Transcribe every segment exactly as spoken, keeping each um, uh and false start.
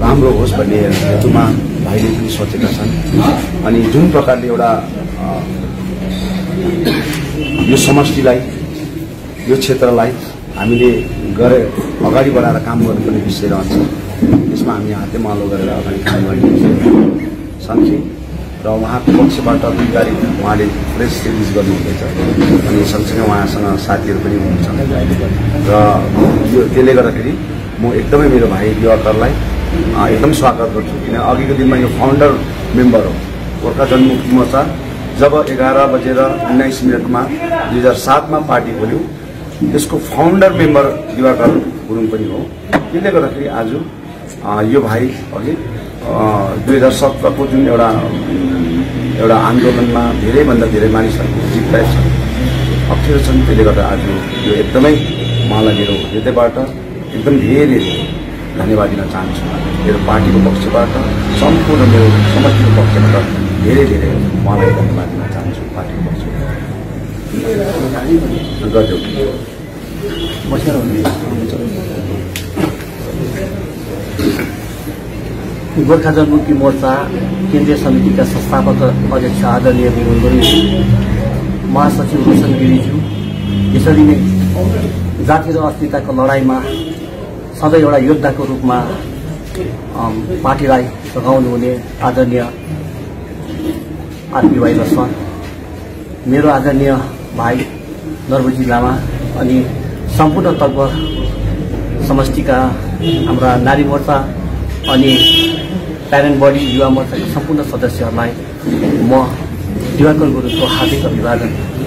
राम्रो होस् भन्ने हेतुमा भाइले पनि सोचेका छन्। अनि जुन प्रकारले एउटा यो समष्टिलाई यो क्षेत्रलाई हामीले गरे अगाडि बढाएर काम गर्नुपर्ने विषय रहन्छ। यसमा हामी हाते मालो गरेर अगाडि काम गर्ने सक्छौँ र उहाँको पक्षबाट दुई तारिक उहाँले प्रेस रिलिज गर्नुहुँदैछ अनि सँगसँगै उहाँसँग साथीहरू पनि हुनुहुन्छ र यो त्यसले गर्दाखेरि म एकदमै मेरो भाइ दिवाकरलाई एकदम स्वागत गर्छु। किन अघिको दिनमा यो फाउन्डर मेम्बर हो गोर्खा जनमुक्ति मोर्चा। जब एघार बजेर उन्नाइस मिनटमा दुई हजार सातमा पार्टी खोल्यो त्यसको फाउन्डर मेम्बर दिवाकर गुरुङ पनि हो। त्यसले गर्दाखेरि आज यो भाइ अघि दुई हजार सत्रको जुन एउटा एउटा आन्दोलनमा धेरैभन्दा धेरै मानिसहरूको जित्ताइ छ अप्ठ्यारो छन्। त्यसले गर्दा आज यो एकदमै उहाँलाई मेरो हृदयबाट एकदम धेरै धन्यवाद दिन चाहन्छु। मेरो पार्टीको पक्षबाट सम्पूर्ण मेरो समष्टिको पक्षबाट धेरै धेरै उहाँलाई धन्यवाद दिन चाहन्छु। पार्टीको पक्षबाट गोर्खा जनमुक्ति मोर्चा केन्द्रीय समितिका संस्थापक अध्यक्ष आदरणीय विमल गुरुङ, महासचिव रोशन गिरीज्यू, यसरी नै जाति र अस्मिताको लडाईँमा सधैँ एउटा योद्धाको रूपमा पार्टीलाई सघाउनुहुने आदरणीय आरपी भाइ र सर, मेरो आदरणीय भाइ नर्बु जिल्लामा अनि सम्पूर्ण तत्वर समष्टिका हाम्रा नारी मोर्चा अनि प्यारेन्ट बडी युवा मोर्चाका सम्पूर्ण सदस्यहरूलाई म दिवाकर गुरुङको हार्दिक अभिवादन।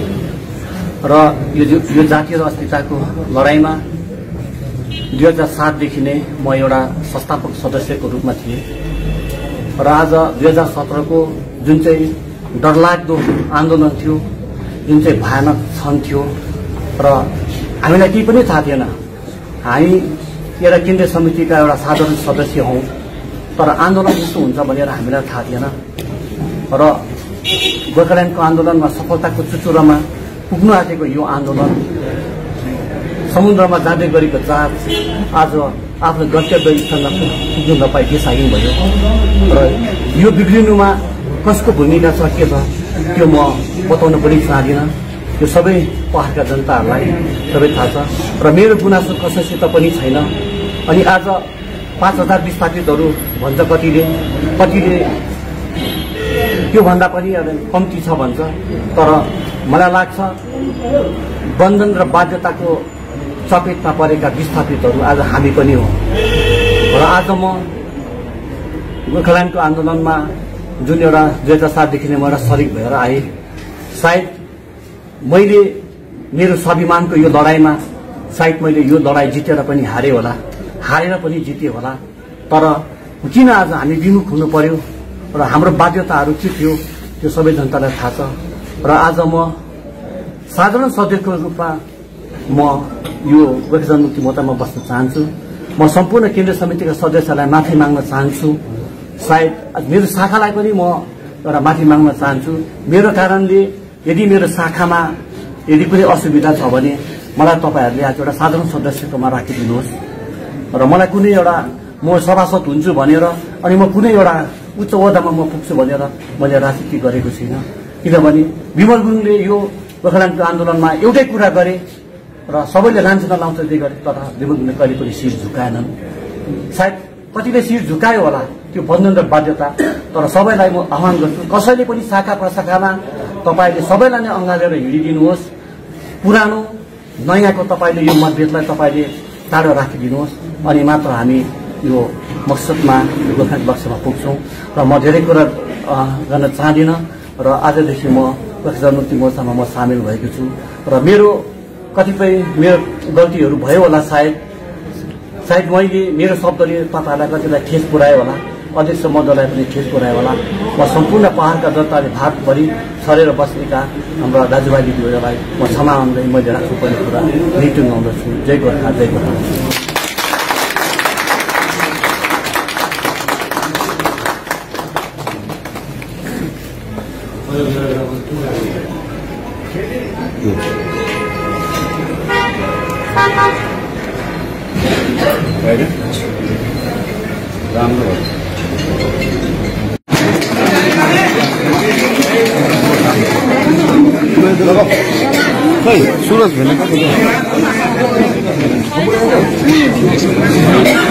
र यो यो जातीय र अस्मिताको लडाईँमा दुई हजार सातदेखि नै म एउटा संस्थापक सदस्यको रूपमा थिएँ र आज दुई हजार सत्रको जुन चाहिँ डरलाग्दो आन्दोलन थियो, जुन चाहिँ भयानक क्षण थियो र हामीलाई केही पनि थाहा थिएन। हामी एउटा केन्द्रीय समितिका एउटा साधारण सदस्य हौँ तर आन्दोलन यस्तो हुन्छ भनेर हामीलाई थाहा थिएन र गोर्खाल्यान्डको आन्दोलनमा सफलताको चुचुरोमा पुग्नु आँटेको यो आन्दोलन समुद्रमा जाँदै गरेको जहाज आज आफ्नो गन्तव्य स्थलमा पुग्नु नपाई देशहीन भयो र यो बिग्रिनुमा कसको भूमिका छ के छ त्यो म बताउन पनि चाहदिनँ। यो सबै पहाडका जनताहरूलाई सबै थाहा छ र मेरो गुनासो कसैसित पनि छैन। अनि आज पाँच हजार विस्थापितहरू भन्छ कतिले, कतिले त्योभन्दा पनि कम्ती छ भन्छ। तर मलाई लाग्छ बन्धन र बाध्यताको चपेटमा परेका विस्थापितहरू आज हामी पनि हो र आज म गोर्खाल्यान्डको आन्दोलनमा जुन एउटा दुई हजार सातदेखि नै म एउटा सरिक भएर आएँ। सायद मैले मेरो स्वाभिमानको यो लडाईँमा सायद मैले यो लडाईँ जितेर पनि हारेँ होला, हारेर पनि जितेँ होला। तर किन आज हामी विमुख हुनु पर्यो र हाम्रो बाध्यताहरू के थियो त्यो सबै जनतालाई थाहा छ। र आज म साधारण सदस्यको रूपमा म यो गोर्खा जनमुक्ति मोर्चामा बस्न चाहन्छु। म सम्पूर्ण केन्द्रीय समितिका सदस्यहरूलाई माफी माग्न चाहन्छु। सायद मेरो शाखालाई पनि म एउटा माफी माग्न चाहन्छु। मेरो कारणले यदि मेरो शाखामा यदि कुनै असुविधा छ भने मलाई तपाईँहरूले आज एउटा साधारण सदस्यकोमा राखिदिनुहोस् र मलाई कुनै एउटा म सभासद हुन्छु भनेर अनि म कुनै एउटा उच्च ओहदामा म पुग्छु भनेर मैले राजनीति गरेको छुइनँ। किनभने विमल गुरुङले यो गोर्खाल्यान्डको आन्दोलनमा एउटै कुरा गरे र सबैले लान्छना लाउँछ त्यही गरे तर विमल गुरुङले कहिले पनि शिर झुकाएनन्। सायद कतिले शिर झुकायो होला त्यो बन्धन र बाध्यता। तर सबैलाई म आह्वान गर्छु कसैले पनि शाखा प्रशाखामा तपाईँले सबैलाई नै अँगालेर हिँडिदिनुहोस्। पुरानो नयाँको तपाईँले यो मतभेदलाई तपाईँले टाढो राखिदिनुहोस् अनि मात्र हामी यो मकसदमा गोर्खा लक्ष्यमा पुग्छौँ। र म धेरै कुरा गर्न चाहदिनँ र आजदेखि म गोर्खा जनमुक्ति मोर्चामा म सामेल भएको छु र मेरो कतिपय मेरो गल्तीहरू भयो होला। सायद सायद मैले मेरो शब्दले तपाईँहरूलाई कतिलाई ठेस पुर्यायो होला, अध्यक्ष महोदयलाई पनि ठेस पुर्यायो होला। म सम्पूर्ण पहाडका जनताले भातभरि छरेर बस्नेका हाम्रा दाजुभाइ दिदीबहिनीलाई म क्षमा माग्दै मैले राख्नुपर्ने कुरा रिटर्न गाउँदछु। जय गोर्खा, जय गोर्खा। राम्रो हो खै सुरज भेला कहाँ